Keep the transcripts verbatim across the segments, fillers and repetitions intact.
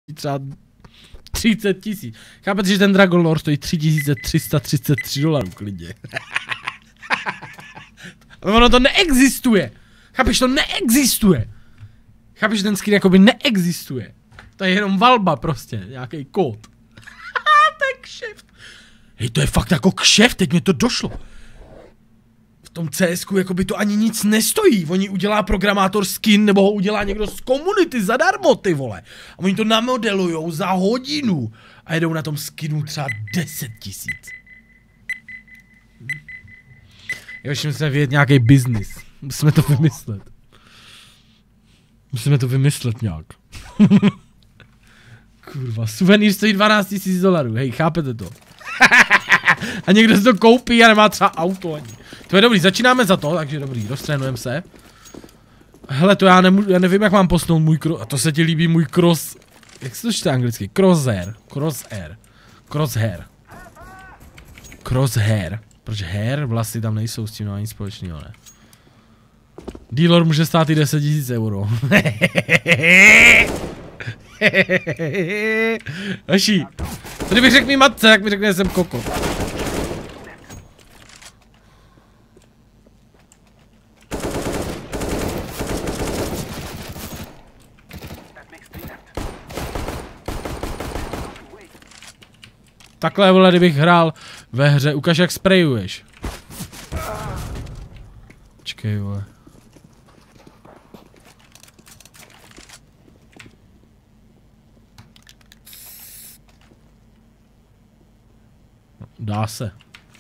třeba třicet tisíc. Chápete, že ten Dragon Lore stojí tři tisíce tři sta třicet tři dolarů klidně. Ale ono to neexistuje. Chápeš, to neexistuje. Chápeš, ten skin jakoby neexistuje. To je jenom valba prostě, nějaký kód. To je kšeft. Hej, to je fakt jako kšeft, teď mě to došlo. V tom C S ku jakoby to ani nic nestojí. Oni udělá programátor skin, nebo ho udělá někdo z komunity zadarmo, ty vole. A oni to namodelujou za hodinu. A jedou na tom skinu třeba deset tisíc. Ještě musíme vědět nějaký biznis. Musíme to vymyslet. Musíme to vymyslet nějak. Kurva, suvenýr stojí dvanáct tisíc dolarů, hej, chápete to? A někdo si to koupí a nemá třeba auto ani. To je dobrý, začínáme za to, takže dobrý, roztrénujeme se. Hele, to já, nemůžu, já nevím, jak mám posunout můj cross, a to se ti líbí můj cross, jak se to čte anglicky? Crosshair, crosshair, crosshair. Crosshair, protože hair, vlasy tam nejsou s tím no, nic společného, ne? Dealer může stát i deset tisíc euro. Naší. To kdybych řekl mý matce, tak mi řekne, že jsem koko. Takhle, vole, kdybych hrál ve hře, ukaž, jak sprayuješ. Počkej, vole. Dá se.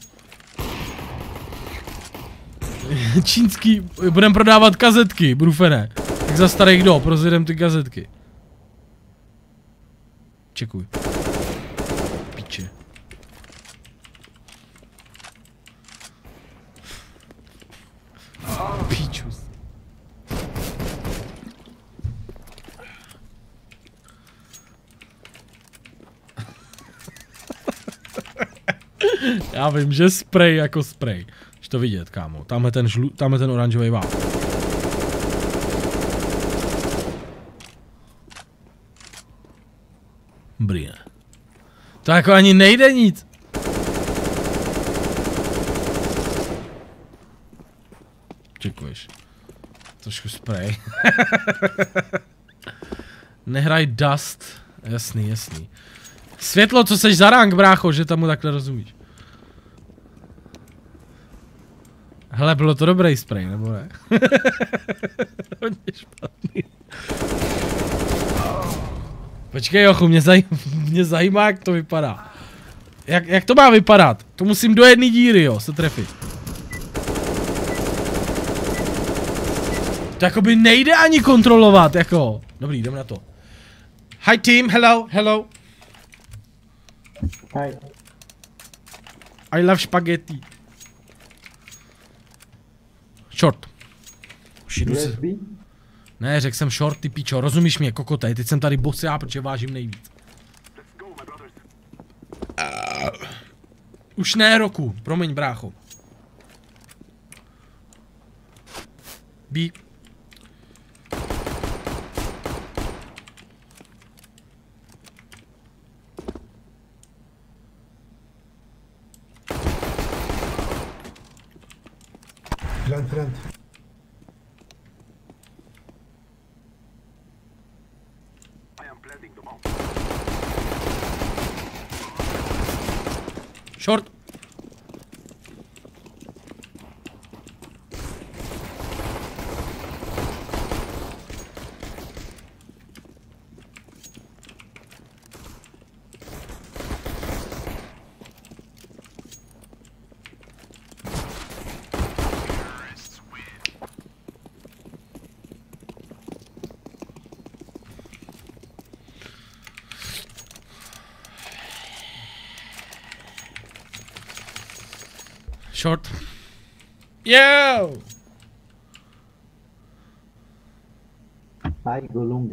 Čínský, budem prodávat kazetky, brufene. Jak za starých dob, rozjedem ty kazetky. Čekuj. Píče. Píčus. Já vím, že spray jako spray. Už to vidět, kámo. Tam je ten žlu, tam je ten oranžový vál. Brýle. To jako ani nejde nic. Čekuješ. Trošku spray. Nehraj dust. Jasný, jasný. Světlo, co seš za rank, brácho, že tam mu takhle rozumíš. Hele, bylo to dobrý spray, nebo ne? Hodně špatný. Počkej, Jochu, mě, zaj mě zajímá, jak to vypadá. Jak, jak to má vypadat? To musím do jedné díry, jo, se trefit. To jakoby nejde ani kontrolovat, jako. Dobrý, jdem na to. Hi team, hello, hello. Hi. I love spaghetti. Short. Šidu se. Ne, řekl jsem short, ty pičo, rozumíš mě, kokote, teď jsem tady boss já, protože vážím nejvíc. Uh, už ne, Roku, promiň, brácho. B. Plant, plant. Short. Short. Yo! I go long.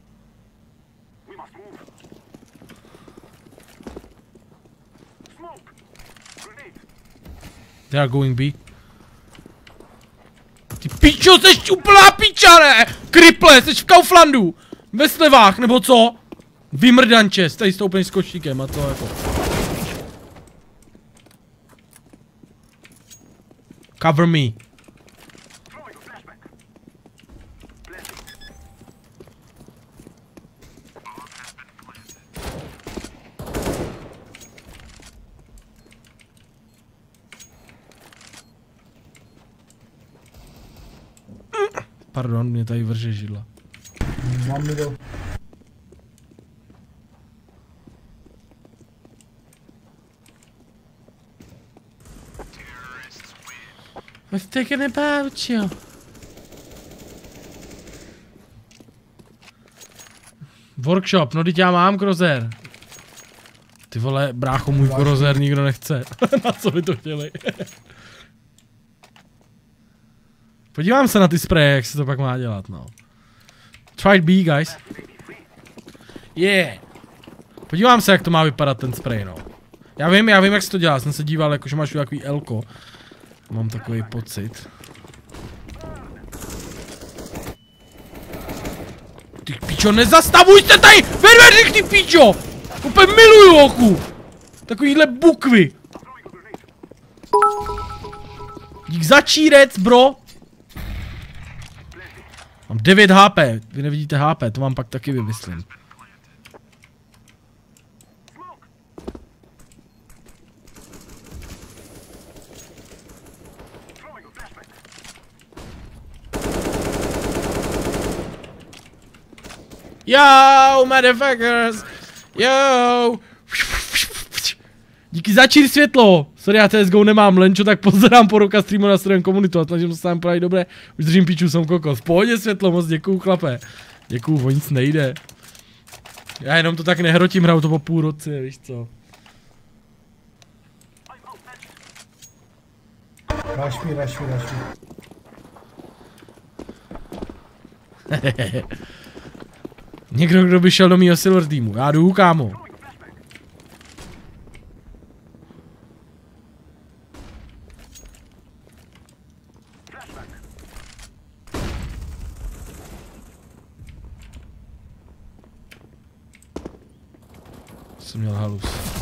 They are going B. Ty pičo, seš úplná piča, ne? Kriple, seš v Kauflandu. Ve slevách, nebo co? Vymrdanče, tady stoupneš s košíkem a to jako. Cover me. Pardon, mě tady vrže židla. Mám middle. What's taking about you? Workshop, no teď já mám krozer. Ty vole, brácho, můj krozer nikdo nechce. Na co by to chtěli? Podívám se na ty spreje, jak se to pak má dělat, no. Try B, guys. Yeah. Podívám se, jak to má vypadat ten spray, no. Já vím, já vím, jak se to dělá, jsem se díval, jakože máš takový elko. Mám takový pocit. Ty pičo, nezastavuj se tady! Ve dveřích, ty pičo! Úplně miluju oku! Takovýhle bukvy. Dík za čírec, bro! Mám devět H P, vy nevidíte H P, to vám pak taky vymyslím. Yo, motherfuckers! Yo! Díky za čír světlo! Sorry, já C S G O nemám, Lenčo, tak pozerám po roka streamu na stream komunitu a snažím se tam poradit dobré. Už držím piču, jsem kokos. V pohodě světlo, moc děkuju, chlape. Děkuju, o nic nejde. Já jenom to tak nehrotím, hraju to po půl roce, víš co. Rush me, rush me, rush me. Někdo, kdo by šel do mýho silver teamu. Já jdu, kámo. Jsem měl halus.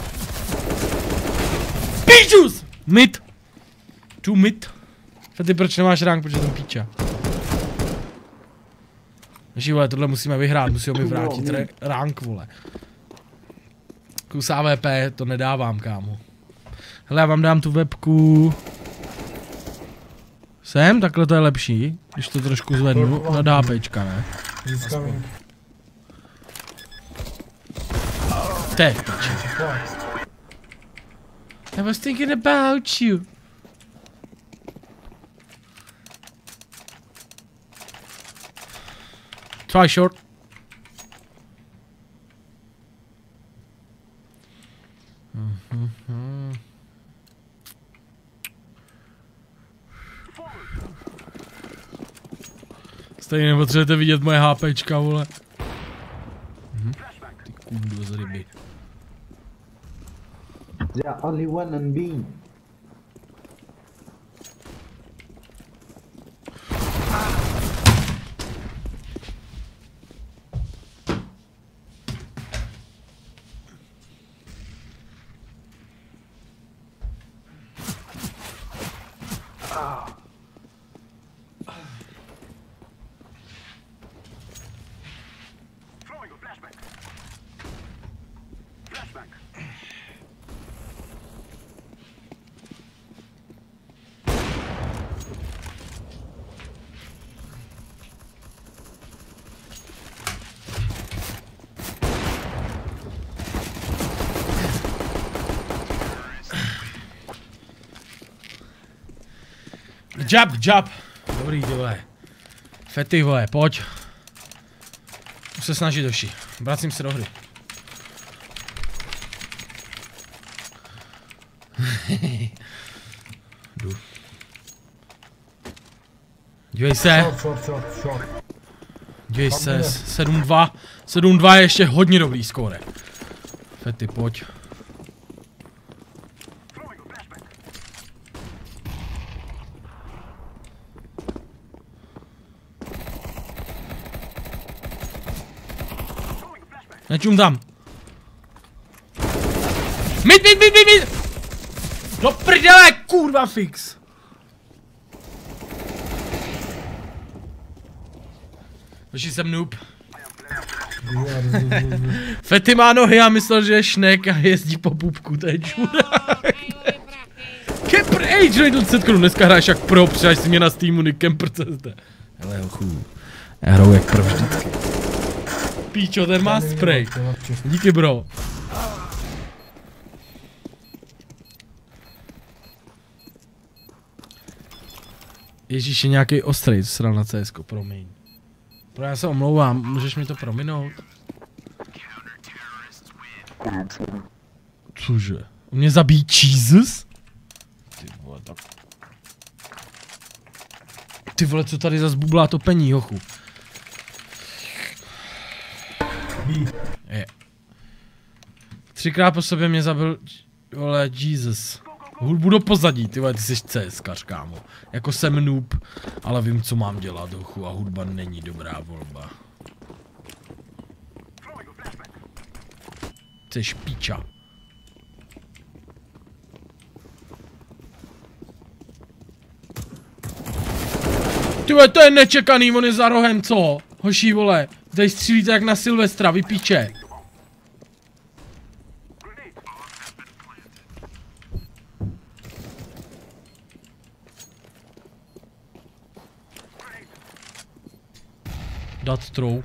Pičus! Mid! Tu mid. Ty proč nemáš rank, protože jsem píča. Ježi, vole, tohle musíme vyhrát, musíme mi vrátit rank, vole. Kus A V P to nedávám, kámo. Hele, já vám dám tu webku. Sem, takhle to je lepší, když to trošku zvednu na HPčka, ne? Teď, piči. I was thinking about you. Try short. Mm-hmm. Stejně nepotřebujete vidět moje HPčka, vole. Mhm. Ty kůdlo z ryby. There are only one on B. Jab, jab. Dobrý, ty vole. Fety, vole, pojď. Už se snažit, doši. Vracím se do hry. Jdu. Dívej se. Dívej se, sedm dva. sedm dva je ještě hodně dobrý skóre. Fety, pojď. Nečum tam. Mid, mid, mid, mid, mid! Do prdele, kurva fix! Hoši jsem noob. Fety má nohy a myslel, že je šnek a jezdí po pupku, to je čurák. Kempr, ej, Johnny dvacet korun, dneska hráš jak pro, přidáš si mě na Steamu, Nick Kempr, co jste? Hele, hochu, já hraju jak pro vždycky. Píčo, ten má spray. Díky, bro. Ježíš, je nějaký ostrej, co se dal na C S ko, promiň. Pro já se omlouvám, můžeš mi to prominout? Cože? Mě zabíjí Jesus? Ty vole, tak... Ty vole, co tady zas bublá topení, hochu? Je. Třikrát po sobě mě zabil, vole, Jesus. Hudbu do pozadí, ty vole, ty jsi CSkař, kámo. Jako jsem noob, ale vím, co mám dělat, hochu, a hudba není dobrá volba. Ty jsi píča. Ty vole, to je nečekaný, on je za rohem, co? Hoší, vole, tady střílíte jak na Silvestra, vy píče. Dat throw.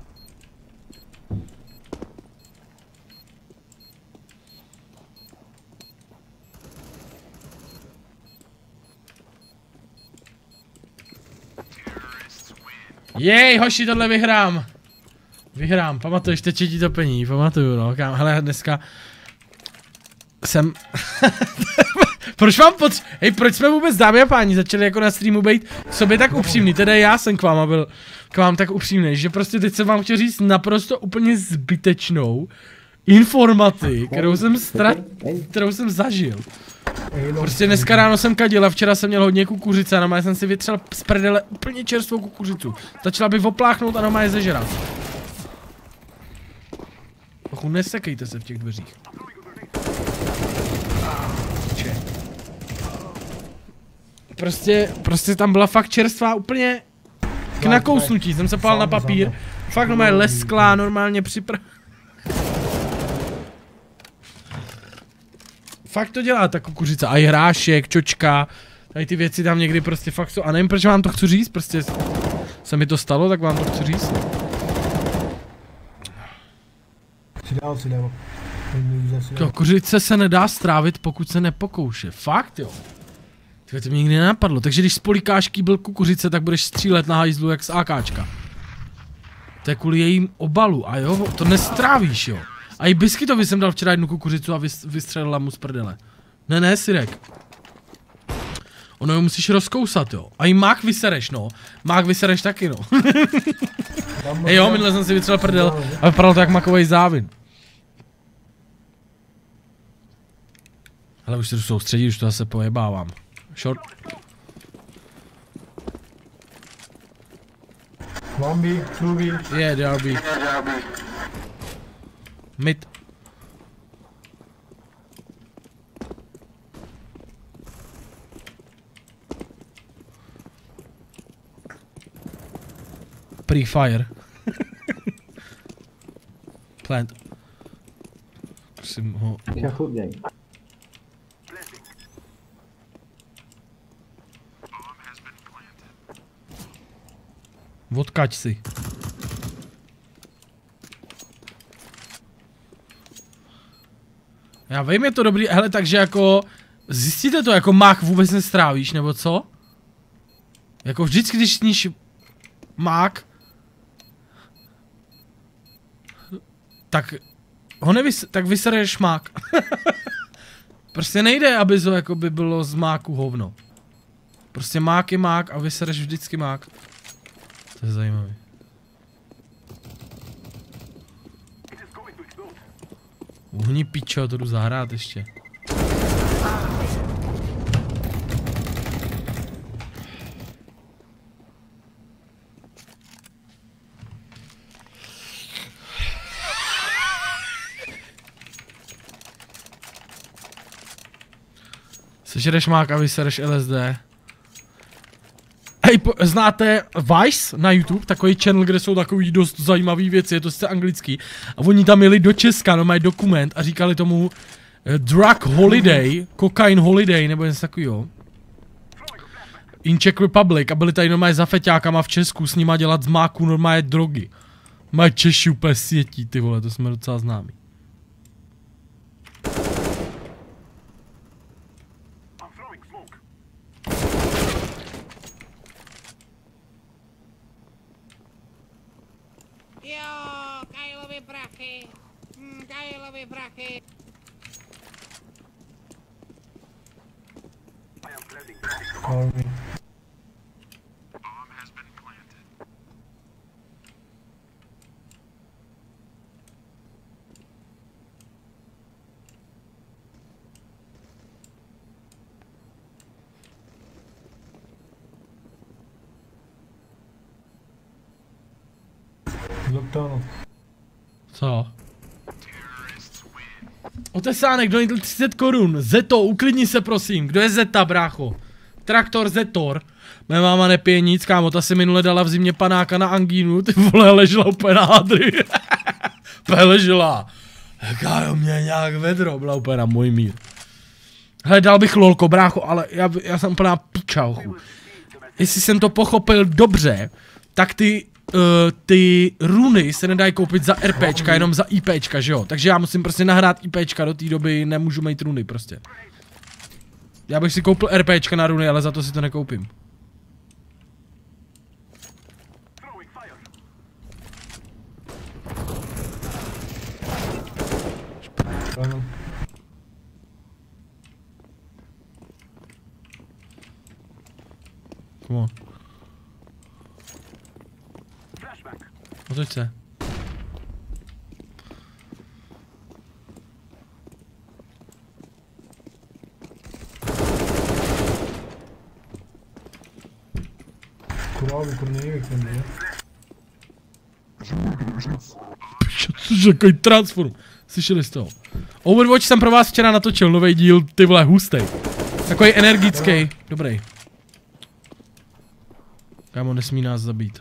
Jej, hoši, tohle vyhrám. Vyhrám, pamatuješ, teče ti topení, pamatuju, no, kam, hele, dneska jsem... Proč vám potř... Hej, proč jsme vůbec, dámy a páni, začali jako na streamu být k sobě tak upřímný, teda já jsem k vám byl k vám tak upřímný, že prostě teď jsem vám chtěl říct naprosto úplně zbytečnou informaci, kterou jsem stra... kterou jsem zažil. Prostě dneska ráno jsem kadil a včera jsem měl hodně kukuřice a normálně jsem si vytřel z prdele úplně čerstvou kukuřicu. Začala by opláchnout a normálně zežrat. Ochu, nesekejte se v těch dveřích. Prostě, prostě tam byla fakt čerstvá úplně k nakousnutí, jsem se pál na papír. Fakt normálně lesklá, normálně připra... Fakt to dělá ta kukuřice, a i hrášek, čočka, tady ty věci tam někdy prostě fakt jsou, a nevím proč vám to chci říct, prostě se mi to stalo, tak vám to chci říct. Kukuřice se nedá strávit, pokud se nepokouše, fakt jo. Tyhle, to mi nikdy nenapadlo, takže když spolíkáš kýbl kukuřice, tak budeš střílet na hajzlu jak z AKčka. To je kvůli jejím obalu, a jo, to nestrávíš jo. A i Biskytovi jsem dal včera jednu kukuřicu a vystřelila mu z prdele. Ne, ne, Sirek. Ono jo musíš rozkousat, jo. A i mák vysereš, no. Mák vysereš taky, no. Ej jo, minule jsem si vytřel prdel a vypadalo to jak makovej závin. Hele, už se tu soustředí, už to zase pojebávám. Short. One B, two B. Yeah, they are B. Mid. Pre-fire. Plant. Musím ho... Careful, gang. Odkaď si. Já vím, je to dobrý, hele, takže jako... Zjistíte to, jako mák vůbec nestrávíš, nebo co? Jako vždycky, když sníš mák... Tak... Ho nevys... Tak vysereš mák. Prostě nejde, aby to jako by bylo z máku hovno. Prostě mák je mák a vysereš vždycky mák. To je zajímavý. Uhni pičo, to jdu zahrát ještě. Sežereš mák a vysereš L S D. Hej, znáte Vice na YouTube, takový channel, kde jsou takový dost zajímavý věci, je to sice anglický. A oni tam jeli do Česka, no mají dokument a říkali tomu uh, Drug Holiday, Cocaine Holiday, nebo něco takového. In Czech Republic a byli tady normálně za feťákama v Česku s nima dělat z máku normálně drogy. Mají Češi úplně světí, ty vole, to jsme docela známí. Call me. Lockdown. Co? Otesánek donitl třicet korun. Zeto, uklidni se prosím. Kdo je Zeta, brácho? Traktor Zetor. Moje máma nepije nic, kámo, ta si minule dala v zimě panáka na angínu, ty vole, ležela úplně na hadry. Úplně ležela. Kájo, mě nějak vedro, byla úplně na můj mír. Hele, dal bych lolko, brácho, ale já, já jsem plná pičauchu. Jestli jsem to pochopil dobře, tak ty, uh, ty runy se nedají koupit za RPčka, jenom za IPčka, že jo? Takže já musím prostě nahrát IPčka, do té doby nemůžu mít runy prostě. Já bych si koupil RPčka na runy, ale za to si to nekoupím. Ano. Come on. Otoč se. Kurva, kurva, nevím, jak ten je. Což je takový transform. Slyšeli jste to? Overwatch jsem pro vás včera natočil nový díl, ty vole, hustej. Takový energický, dobrý. Kámo, nesmí nás zabít.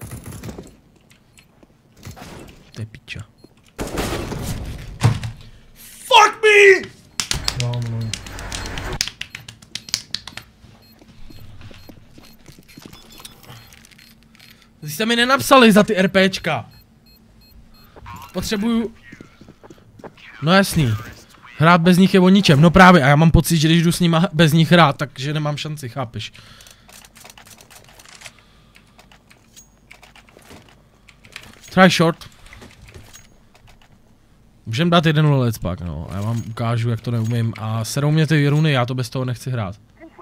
To je piča. Fuck me! No, no. Vy jste mi nenapsali za ty RPčka. Potřebuju... No jasný. Hrát bez nich je o ničem, no právě, a já mám pocit, že když jdu s nima bez nich hrát, takže nemám šanci, chápeš? Try short. Můžem dát jeden let's pak, no, a já vám ukážu, jak to neumím, a serou mě ty runy, já to bez toho nechci hrát.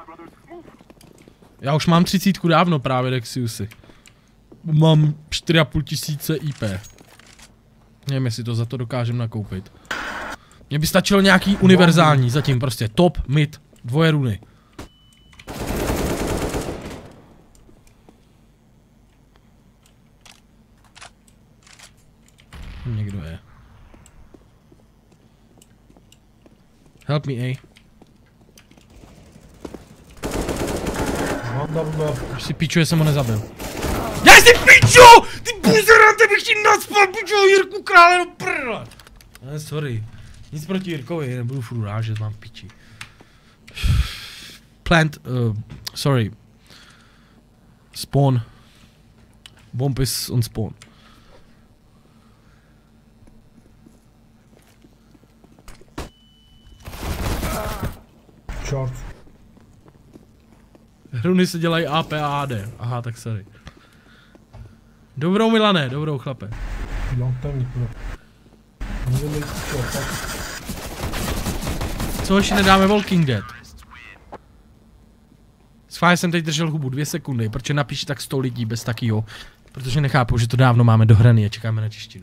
Já už mám třicítku dávno právě, Dexiusy. Mám čtyři a půl tisíce I P. Nevím, jestli to za to dokážem nakoupit. Mně by stačilo nějaký univerzální, zatím prostě top, mid, dvoje runy. Někdo je. Help me, A. Už si píču, že jsem ho nezabil. Já si píču! Ty buzerante, bych ti nadspal, píču, Jirku krále do prdele. Ne, sorry. Nic proti Jirkovi, nebudu furt rážet, mám piči. Plant, uh, sorry. Spawn. Bomb is on spawn. Short. Runy se dělají A P a A D. Aha, tak sorry. Dobrou, Milané, dobrou, chlape. Long time, kurva. Můžeme jít short, tak. Co ještě nedáme Walking Dead? Schválně jsem teď držel hubu dvě sekundy, protože napíši tak sto lidí bez takýho. Protože nechápu, že to dávno máme dohraný a čekáme na češtinu.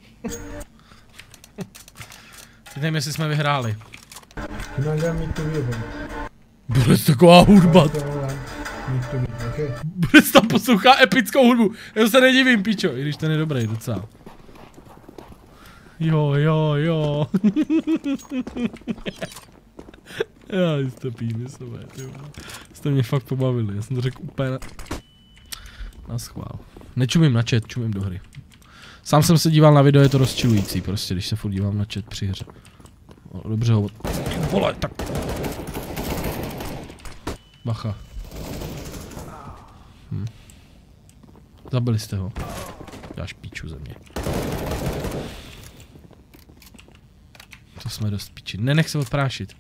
Teď nevím, jestli jsme vyhráli. Bude to taková hudba. Bude tam poslouchá epickou hudbu. Já se nedivím, pičo, i když ten je dobrý docela. Jo, jo, jo. Já jste pínisové, ty vole. Jste mě fakt pobavili, já jsem to řekl úplně na... na schvál. Nečumím na chat, čumím do hry. Sám jsem se díval na video, je to rozčilující prostě, když se furt dívám na chat při hře. O, dobře ho... Vole, tak... Bacha. Hm. Zabili jste ho. Dáš píču ze mě. To jsme dost píči. Nenech se odprášit.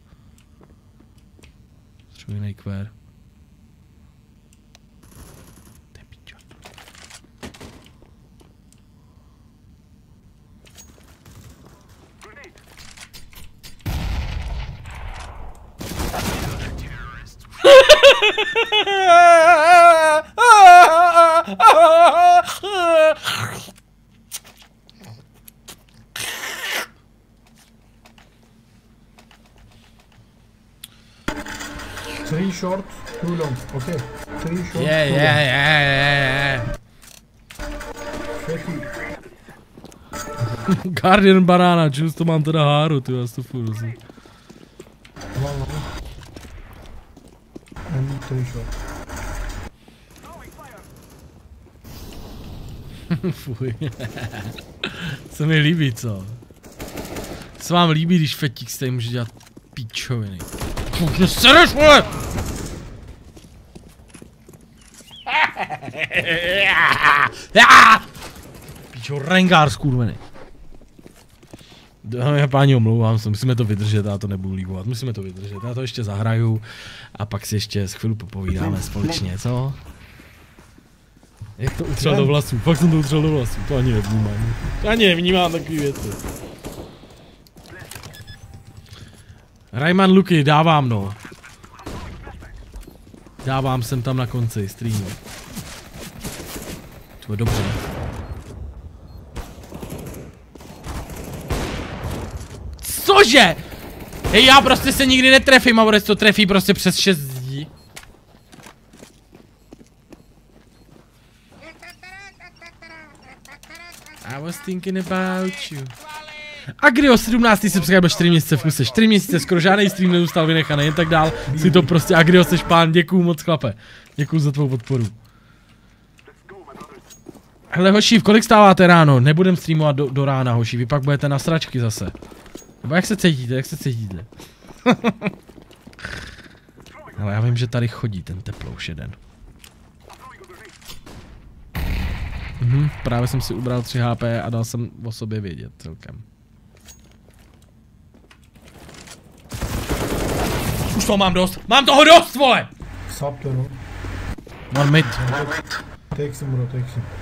Třeba jiný kvér. To je píča. Three short, two long. Okay. Three short, Yeah, two yeah, long. yeah, yeah, yeah. Shaky. Guardian banana, čus to mám teda háru, ty já to furt rozumím. One long. And three short. Fuj. Se mi líbí, co? Co vám líbí, když fetík se může dělat píčoviny? Fuh, mě sereš, vole! Píčo, rengár skurvený. Dámy a páni, omlouvám se, musíme to vydržet, já to nebudu líbovat, musíme to vydržet, já to ještě zahraju a pak si ještě z chvíli popovídáme společně, co? Jak to utřel do vlasů, fakt jsem to utřel do vlasů, to ani nevnímám, to ani nevnímám takový věci. Rayman Luky, dávám no. Dávám sem tam na konci streamu. To je dobře. Cože? Hej, já prostě se nikdy netrefím a to trefí prostě přes šest zdí. I was thinking about you. Agrio sedmnáctý subscribe čtyři měsíce v kuse, čtyři měsíce, skoro žádný stream nezůstal vynechaný, jen tak dál, si to prostě Agrio seš pán, děkuju moc chlape, děkuju za tvou podporu. Hele hoši, v kolik stáváte ráno? Nebudem streamovat do, do rána hoši, vy pak budete na sračky zase. Nebo jak se cítíte, jak se cítíte? Ale já vím, že tady chodí ten teplouš jeden. Mhm, právě jsem si ubral tři H P a dal jsem o sobě vědět celkem. Už toho mám dost, mám toho dost, vole! Sap to, no. One mid. Take him, bro, take him.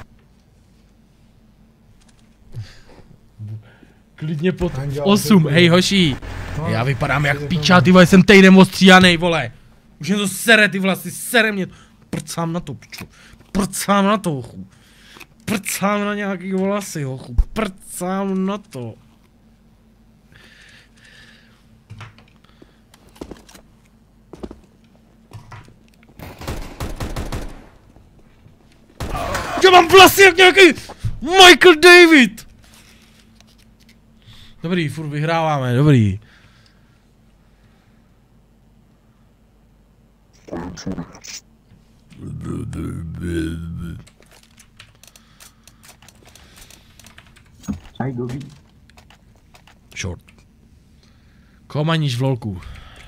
Klidně pod osm, hej hoší. Já vypadám jak píča, ty vole, jsem týden ostříhanej, vole. Už mě to sere, ty vlasy, sere mě. Prcám na to, piču. Prcám na to, hochu. Prcám na nějaký vlasy, hochu. Prcám na to. Já mám vlasy jak nějaký Michael David. Dobrý, furt vyhráváme, dobrý. I go B. Short. Komaníš v lolku.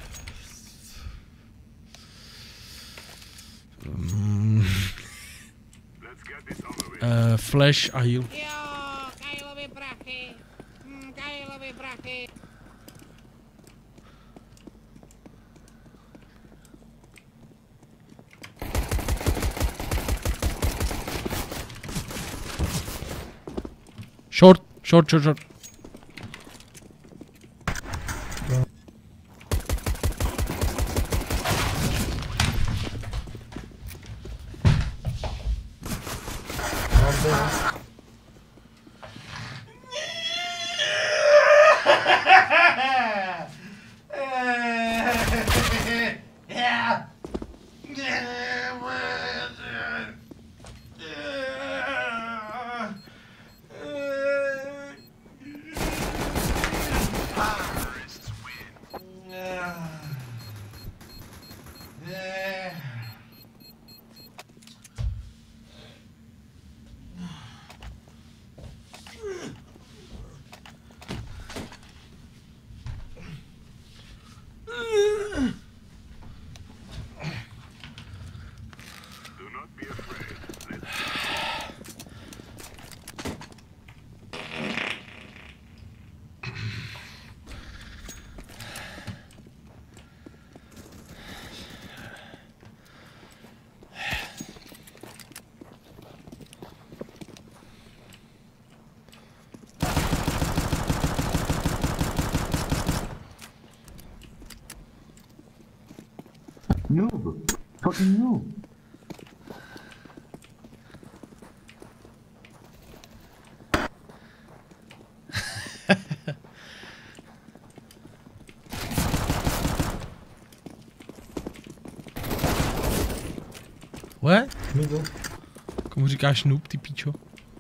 Mm. Uh, flash a heal. Short, short, short, short. Noob! Fucking noob! What? Middle. Komu říkáš noob, ty píčo?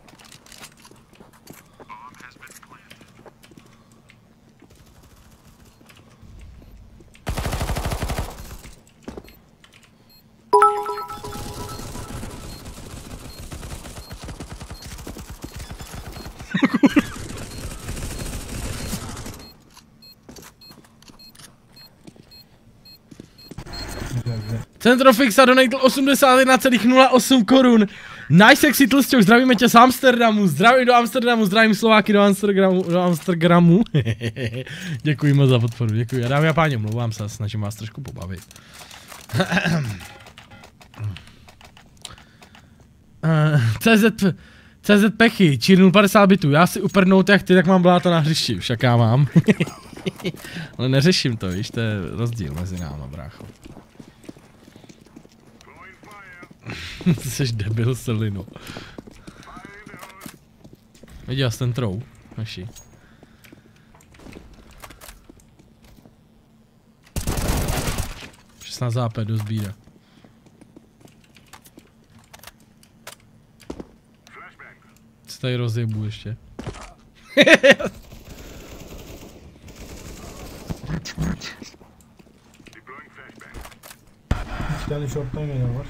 Centrofixa donatl osmdesát jedna celá nula osm korun. Nice sexy tlsťok, zdravíme tě z Amsterdamu, zdravím do Amsterdamu, zdravím Slováky do Amsterdamu, do Amsterdamu. Děkuji moc za podporu, děkuji. A dámy a páni, mluvám se, snažím vás trošku pobavit. C Z, C Z Pechy, čírnul padesát bitů, já si uprdnout jak ty, tak mám bláta na hřišti, však já mám. Ale neřeším to, víš, to je rozdíl mezi náma, brácho. Ty seš debil, Selino. Viděl jsi ten trou? Naši. šestnáct zápět do sbíra. Co tady rozjebu ještě? Tady short'tan gelen var.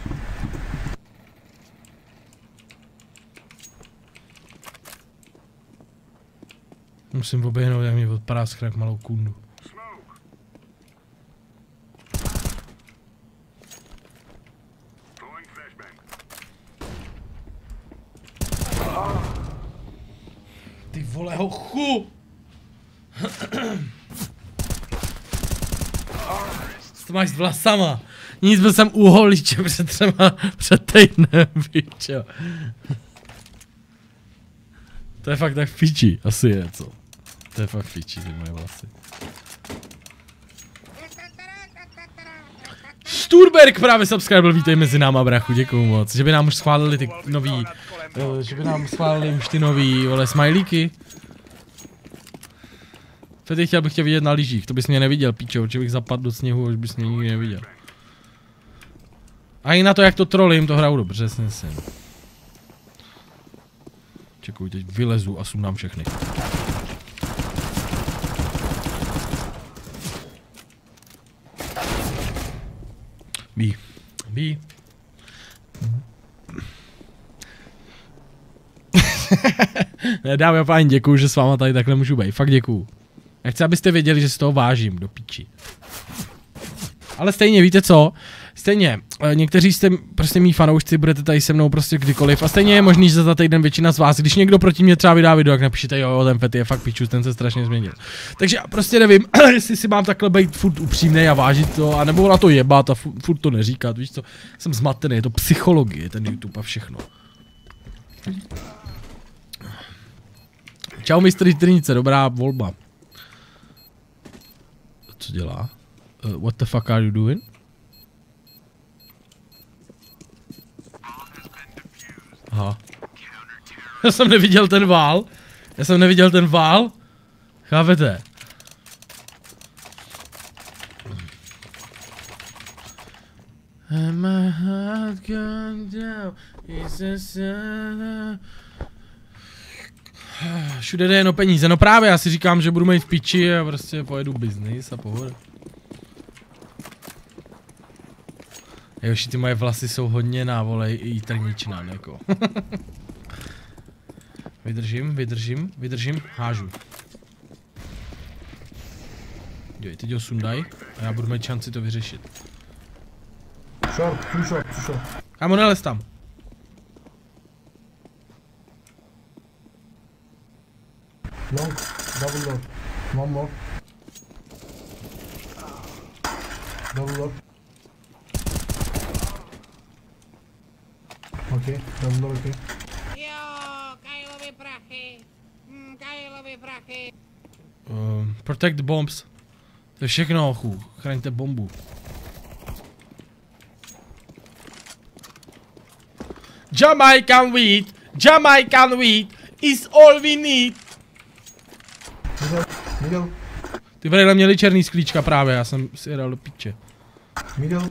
Musím oběhnout, jak mi odpadá skrak malou kundu. Ty vole hochu! Co to máš s vlasama? Nic, byl jsem u holiče před třeba před týdnem, pičo. To je fakt tak fiči, asi je, co? To je fakt fiči, ty moje vlasy. Sturberg právě subscribe, vítej mezi náma, brachu, děkuju moc. Že by nám už schválili ty nový, uh, že by nám schválili už ty nový, vole, smajlíky. Fety, chtěl bych tě vidět na lyžích, to bys mě neviděl, píčo, že bych zapadl do sněhu, už bys mě nikdy neviděl. A i na to, jak to trolím, to hraju dobře, si myslím. Čekuj, teď vylezu a sundám všechny. Bí. Bí. Ne, dámy a páni, děkuju, že s váma tady takhle můžu být. Fakt děkuju. Já chci, abyste věděli, že si toho vážím, do píči. Ale stejně, víte co? Stejně, někteří jste prostě mý fanoušci, budete tady se mnou prostě kdykoliv. A stejně je možný, že za týden většina z vás, když někdo proti mě třeba vydá video, jak napíšete, jo, ten Fety je fakt pičus, ten se strašně změnil. Takže já prostě nevím, jestli si mám takhle být furt upřímnej a vážit to, anebo na to jebat a furt, furt to neříkat, víš co? Jsem zmatený, je to psychologie, ten YouTube a všechno. Čau, mistr Trnice, dobrá volba. Co dělá? Uh, what the fuck are you doing? Aha. Já jsem neviděl ten vál. Já jsem neviděl ten vál. Chápete? And my heart gone down. Všude jde jen o peníze. No právě, já si říkám, že budu mít v piči a prostě pojedu biznis a pohoda. Joši, ty moje vlasy jsou hodně na vole i trničná, jako. Vydržím, vydržím, vydržím, hážu. Děj, teď ho sundaj a já budu mít šanci to vyřešit. Short, two short, two short. Kámo, nelez tam. Long, double lock. One more. Double lock. Okay, double lock, okay. Jo, Kylovi prachy. Hm, Kylovi prachy. Uh, protect the bombs. To je všechno, ochu. Chraňte bombu. Jamaican weed, Jamaican weed is all we need. Middle, middle, Ty vrejle měli černý sklíčka právě, já jsem si je dal do piče. middle.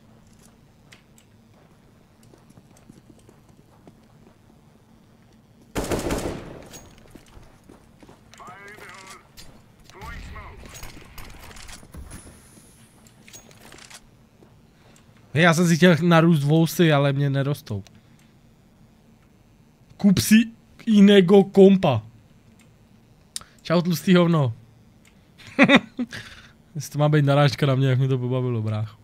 Já jsem si chtěl narůst vousy, ale mě nerostou. Kup si jiného kompa. Čau tlustý hovno. Jestli to má být narážka na mě, jak mě to pobavilo, brácho.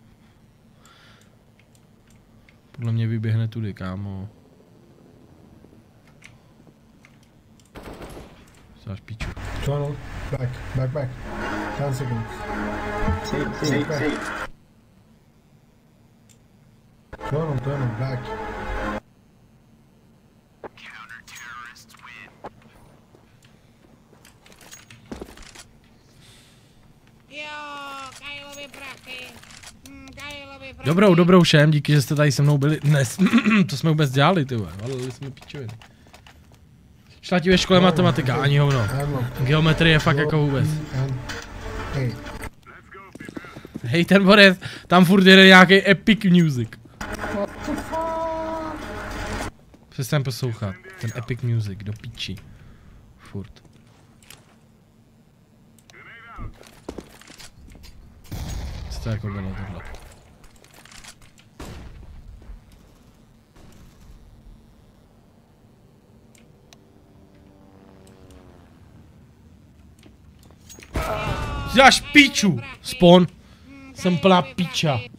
Podle mě vyběhne tudy, kámo. Záš píču. Tunnel, back, back, back. Ten seconds. Save, save, save. Tunnel, tunnel, back. Jo, Kylovi prachy. Hm, Kylovi prachy. Dobrou, dobrou všem, díky, že jste tady se mnou byli dnes. To jsme vůbec dělali, ty vole, valili jsme pičoviny. Šla ti ve škole matematika, ani hovno. Geometrie je fakt jako vůbec. Hey. Hej, ten Borec, tam furt jede nějaký epic music. Přestaň poslouchat, ten epic music, do piči. Furt. Co to jako bylo tohle? Dáš piču! Spawn. Jsem plná piča. Uh,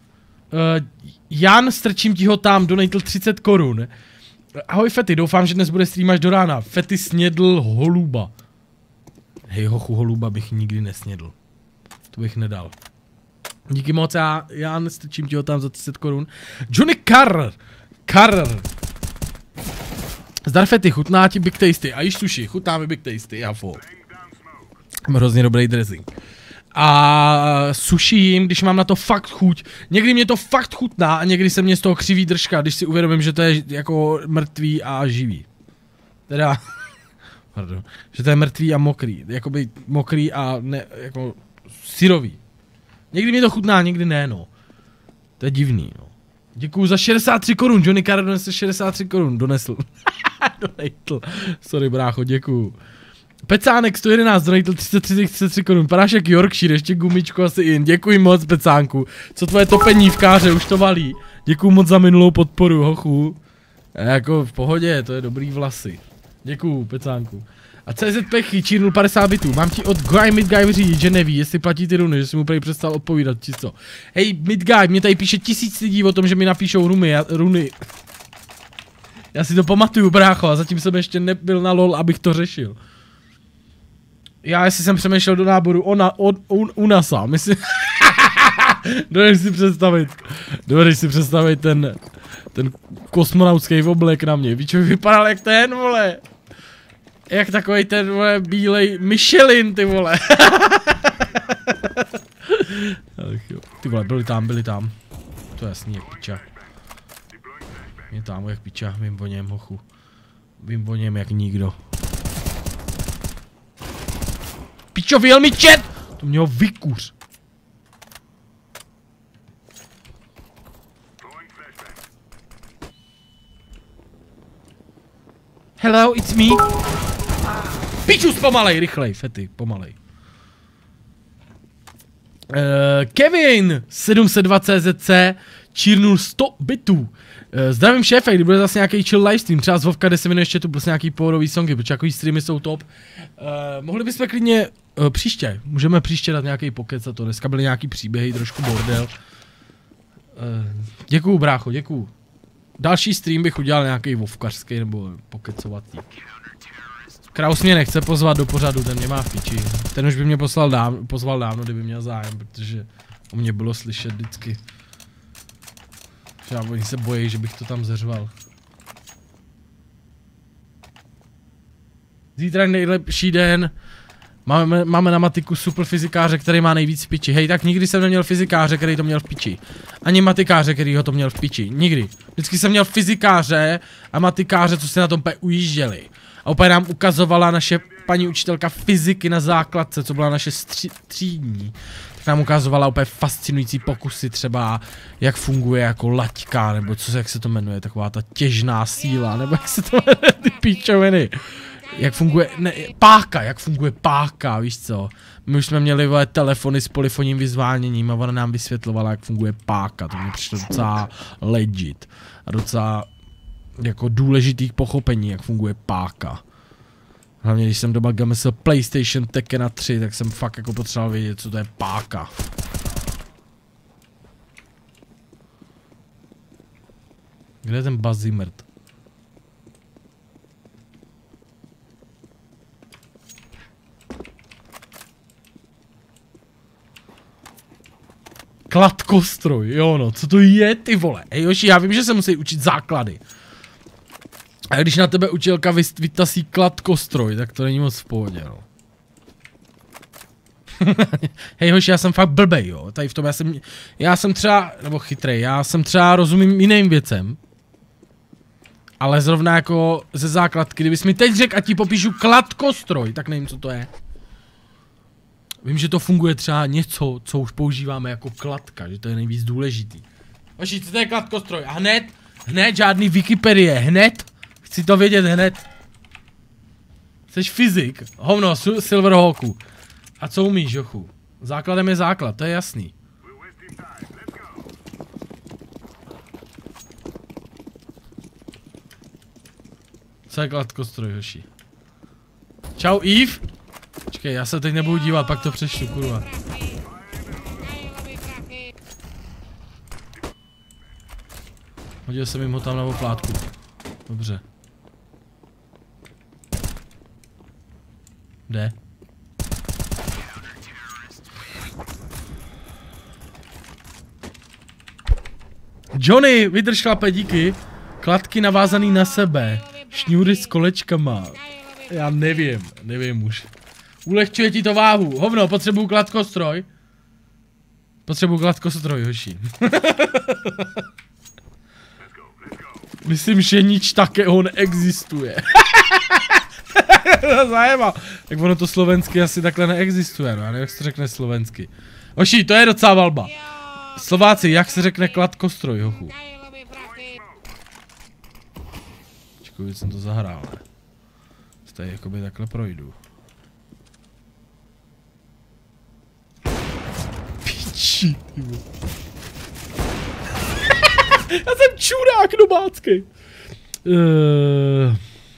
Jan, strčím ti ho tam, donatil třicet korun. Ahoj Fety, doufám, že dnes bude stream až do rána. Fety snědl holuba. Hej hochu, holuba bych nikdy nesnědl. To bych nedal. Díky moc, já, Jan, strčím ti ho tam za třicet korun. Johnny Carr. Carr. Zdar Fety, chutná ti Big Tasty. A již sushi, chutná mi Big Tasty, já fo. Mám hrozně dobrý dressing. A sushi jim, když mám na to fakt chuť. Někdy mě to fakt chutná a někdy se mě z toho křiví držka, když si uvědomím, že to je jako mrtvý a živý. Teda, pardon, že to je mrtvý a mokrý. Jakoby mokrý a ne, jako syrový. Někdy mě to chutná, někdy ne, no. To je divný, no. Děkuju za šedesát tři korun, Johnny Carr donesl šedesát tři korun, donesl. Donatl. Sorry brácho, děkuju. Pecánek sto jedenáct, donatl třicet tři, třicet tři korun, padáš jak Yorkshire, ještě gumičku asi in, děkuji moc Pecánku. Co tvoje topenívkáře, už to valí. Děkuju moc za minulou podporu, hochu. Jako v pohodě, to je dobrý vlasy. Děkuju Pecánku. A C Z Pechy, čírnul padesát bitů, mám ti od Guy Midguy vyřídit, že neví, jestli platí ty runy, že si mu prý přestal odpovídat, či co. Hej Midguy, mě tady píše tisíc lidí o tom, že mi napíšou runy, já, runy. Já si to pamatuju, brácho, a zatím jsem ještě nebyl na lol, abych to řešil. Já jestli jsem přemýšlel do náboru ona, on, un, UNASA, myslím. Dovedeš si představit, dovedeš si představit ten, ten kosmonautský oblek na mě, víš, vypadal jak ten, vole. Jak takovej ten, vole, bílej Michelin, ty vole. Ty vole, byli tam, byli tam. To je jasný, jak piča. Je tam jak piča, vím o něm, hochu. Vím o něm jak nikdo. Pičo, vyjel mi chat! To mě ho vykuř. Hello, it's me. Piču, pomalej, rychlej, Fety, pomalej. Uh, Kevin sedm set dva C Z C čírnul sto bitů. Uh, zdravím šéfe, kdy bude zase nějaký chill livestream, třeba z Vovka, kde se věnuje ještě tu prostě nějaký pohodový songy, protože takový streamy jsou top. Uh, mohli bychom klidně uh, příště, můžeme příště dát nějaký pokec a to, dneska byly nějaký příběhy, trošku bordel. Uh, děkuju brácho, děkuju. Další stream bych udělal nějaký vovkařský nebo pokecovatý. Kraus mě nechce pozvat do pořadu, ten mě má v piči. Ten už by mě poslal dávno, pozval dávno, kdyby měl zájem, protože o mě bylo slyšet vždycky. Že oni se bojí, že bych to tam zeřval. Zítra je nejlepší den. Máme, máme na matiku super fyzikáře, který má nejvíc v piči. Hej, tak nikdy jsem neměl fyzikáře, který to měl v piči. Ani matikáře, který ho to měl v piči. Nikdy. Vždycky jsem měl fyzikáře a matikáře, co se na tom úplně ujížděli. A úplně nám ukazovala naše paní učitelka fyziky na základce, co byla naše třídní. Tak nám ukazovala úplně fascinující pokusy, třeba jak funguje jako laťka, nebo co, jak se to jmenuje, taková ta těžná síla, nebo jak se to jmenuje, ty píčoviny. Jak funguje, ne, páka, jak funguje páka, víš co. My už jsme měli vole, telefony s polyfonním vyzváněním a ona nám vysvětlovala, jak funguje páka. To mi přišlo docela legit. A docela jako důležitý pochopení, jak funguje páka. Hlavně když jsem doma gamesl PlayStation Tekkena tři, tak jsem fakt jako potřeboval vědět, co to je páka. Kde je ten Bazimert? Kladkostroj, jo no, co to je ty vole? Ej Joši, já vím, že se musí učit základy. A když na tebe učilka vytasí kladkostroj, tak to není moc v pohodě, no. Hej hoši, já jsem fakt blbej, jo, tady v tom já jsem, já jsem třeba, nebo chytrej, já jsem třeba rozumím jiným věcem. Ale zrovna jako ze základky, kdybys mi teď řekl a ti popíšu kladkostroj, tak nevím, co to je. Vím, že to funguje třeba něco, co už používáme jako kladka, že to je nejvíc důležitý. Hoši, co to je kladkostroj? A hned, hned žádný Wikipedie, hned. Chci to vědět hned. Jseš fyzik, hovno, Silverhawku. A co umíš, Jochu? Základem je základ, to je jasný. Co je kladkostroj, Joši? Čau, Eve. Počkej, já se teď nebudu dívat, pak to přečtu, kurva. Hodil jsem jim ho tam na oplátku. Dobře. Jde. Johnny, vydrž chlape, díky. Kladky navázaný na sebe. Šňůry s kolečkama. Já nevím, nevím už. Ulehčuje ti to váhu. Hovno, potřebuju kladkostroj. Potřebuju kladkostroj, hoši. Myslím, že nič takého neexistuje. Zajeba. Tak ono to slovensky asi takhle neexistuje, no, já nevím, jak se to řekne slovensky. Hoši, to je docela valba. Slováci, jak se řekne kladkostroj, hochu? Čekuji, jsem to zahrál, ne? Tady jakoby takhle projdu. Piči, tyvo. Já jsem čurák domácký. Uh...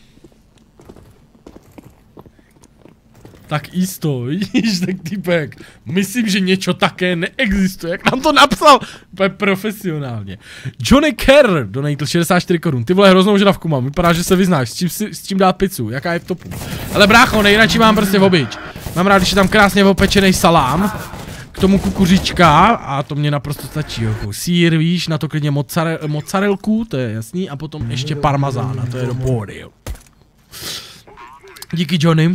Tak jisto, vidíš, tak týpek. Myslím, že něco také neexistuje, jak nám to napsal. Úplně profesionálně. Johnny Kerr donatl šedesát čtyři korun. Ty vole, hroznou žravku mám, vypadá, že se vyznáš. S čím, s čím dát pizzu, jaká je v topu. Ale brácho, nejradši mám prostě obyč. Mám rád, když je tam krásně opečený salám. K tomu kukuřička a to mě naprosto stačí. Jako sýr, víš, na to klidně mozzare mozzarelku, to je jasný, a potom ještě parmazán, a to je do pohody, jo. Díky, Johnny.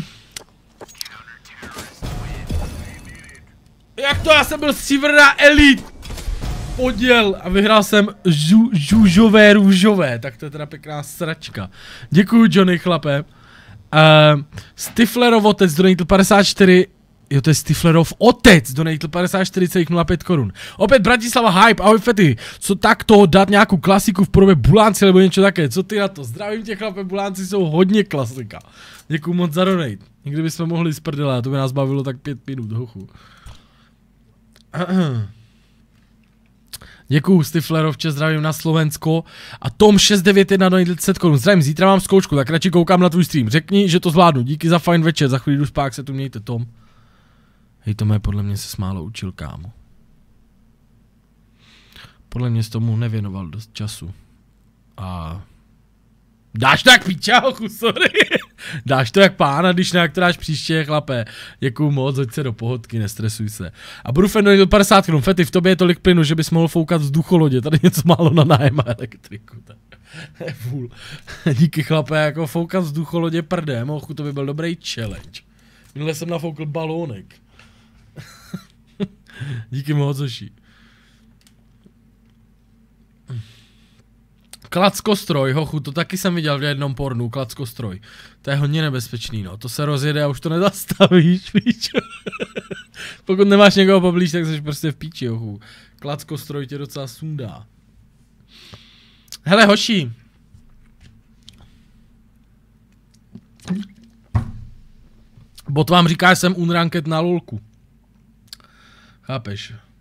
Jak to, já jsem byl Silverna Elite poděl a vyhrál jsem žu, žužové růžové, tak to je teda pěkná sračka. Děkuju, Johnny, chlape. Uh, Stiflerov otec donatl padesát čtyři. Jo, to je Stiflerov otec donatl padesát čtyři celá nula pět korun. Opět Bratislava Hype, ahoj fety. Co tak toho dát nějakou klasiku v podobě bulánci nebo něco také, co ty na to? Zdravím tě, chlape, bulánci jsou hodně klasika. Děkuju moc za donate. Někdy bychom mohli z prdele, to by nás bavilo tak pět minut, hochu. Děkuju Stiflerovče, zdravím na Slovensko. A Tom šest devět jedna do deset korun. Zdravím, zítra mám zkoušku, tak radši koukám na tvůj stream. Řekni, že to zvládnu. Díky za fajn večer, za chvíli jdu spát, se tu mějte, Tom. Hej, Tome, podle mě se málo učil, kámo. Podle mě jsi tomu nevěnoval dost času. A... Dáš to jak píčáchu, sorry. Dáš to jak pána, když ne, jak to dáš příště, chlape. Děkuju moc, hoď se do pohodky, nestresuj se. A budu fendonit do padesát korun. Fety, v tobě je tolik plynu, že bys mohl foukat vzducholodě. Tady něco málo na nájem a elektriku. To je fůl. Díky, chlape, jako foukat vzducholodě prdem, ochu, to by byl dobrý challenge. Minule jsem nafoukl balónek. Díky moc, Zoši. Klackostroj, hochu, to taky jsem viděl v jednom pornu, klackostroj. To je hodně nebezpečný, no, to se rozjede a už to nezastavíš, víš. Pokud nemáš někoho poblíž, tak jsi prostě v píči, hochu. Klackostroj tě docela sundá. Hele, hoši. Bot vám říká, že jsem unranked na lolku. Chápeš?